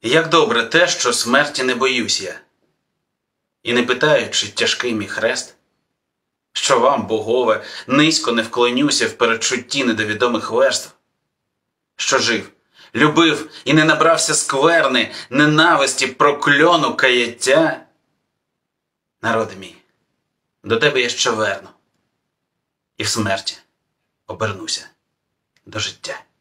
Як добре те, що смерті не боюсь я, і не питаю, чи тяжкий мій хрест, що вам, богове, низько не вклонюся в передчутті недовідомих верств, що жив, любив і не набрався скверни, ненависті, прокльону, каяття. Народи мій, до тебе я ще верну, і в смерті обернуся до життя.